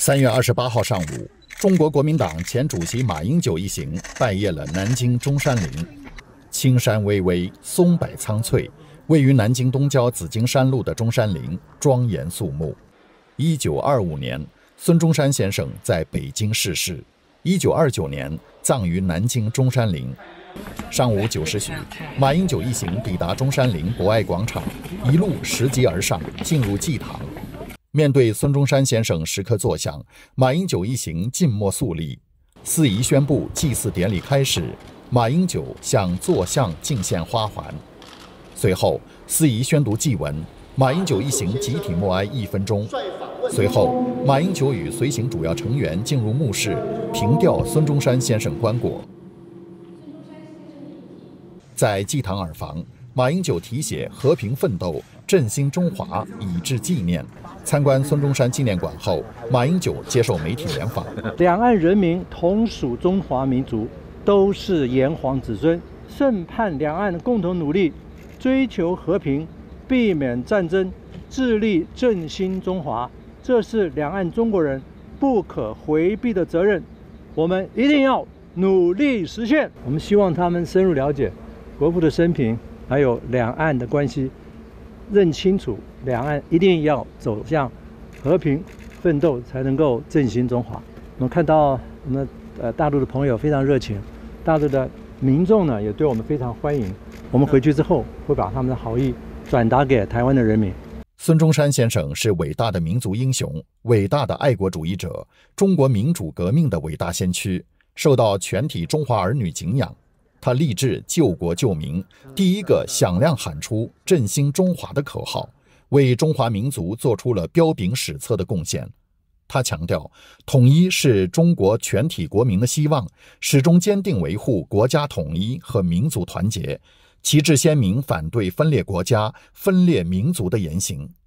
3月28号上午，中国国民党前主席马英九一行拜谒了南京中山陵。青山巍巍，松柏苍翠，位于南京东郊紫荆山路的中山陵庄严肃穆。1925年，孙中山先生在北京逝世，1929年葬于南京中山陵。上午9时许，马英九一行抵达中山陵博爱广场，一路拾级而上，进入祭堂。面对孙中山先生时刻坐像，马英九一行静默肃立。司仪宣布祭祀典礼开始，马英九向坐像敬献花环。随后，司仪宣读祭文，马英九一行集体默哀1分钟。随后，马英九与随行主要成员进入墓室，凭吊孙中山先生棺椁。在祭堂耳房，马英九题写“和平奋斗，振兴中华”以致纪念。参观孙中山纪念馆后，马英九接受媒体联访。 两岸人民同属中华民族，都是炎黄子孙，盛盼两岸共同努力，追求和平，避免战争，致力振兴中华，这是两岸中国人不可回避的责任，我们一定要努力实现。我们希望他们深入了解国父的生平，还有两岸的关系，认清楚两岸一定要走向和平奋斗，才能够振兴中华。我们看到我们大陆的朋友非常热情，大陆的民众呢也对我们非常欢迎。我们回去之后会把他们的好意转达给台湾的人民。 孙中山先生是伟大的民族英雄，伟大的爱国主义者，中国民主革命的伟大先驱，受到全体中华儿女敬仰。他立志救国救民，第一个响亮喊出振兴中华的口号，为中华民族做出了彪炳史册的贡献。他强调，统一是中国全体国民的希望，始终坚定维护国家统一和民族团结，旗帜鲜明反对分裂国家、分裂民族的言行。